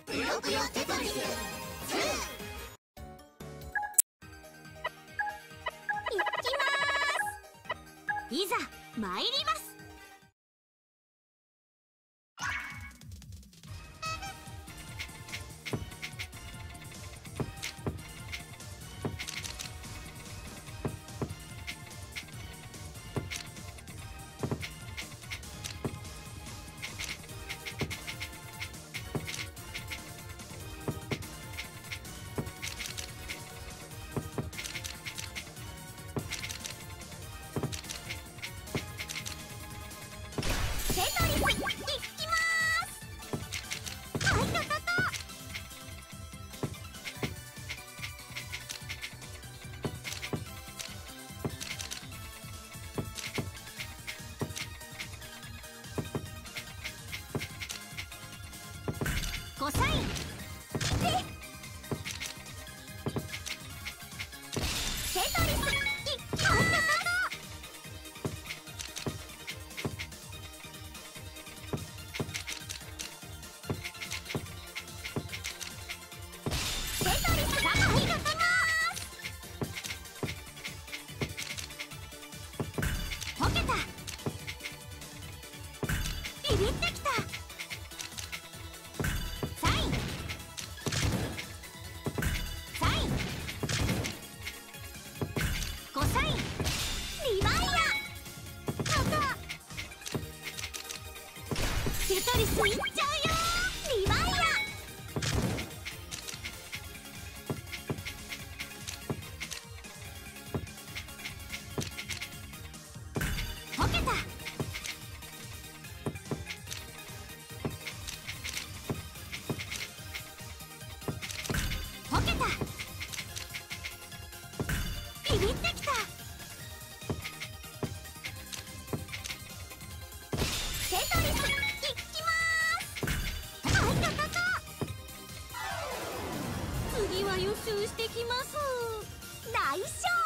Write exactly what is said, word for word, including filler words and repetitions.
ぷよぷよテトリスツー。いきまーす。いざ参ります。テトリスいきまーす。はい、ととと。コサインでテトリスいきまーす。溶けた。ビビってきた。サインサインコサインリバイアただテトリスいっちゃうよ。リバイア溶けた。溶けた。ビビってきた。テトリスいきまーす。はいたたた。次は予習してきます。大勝利。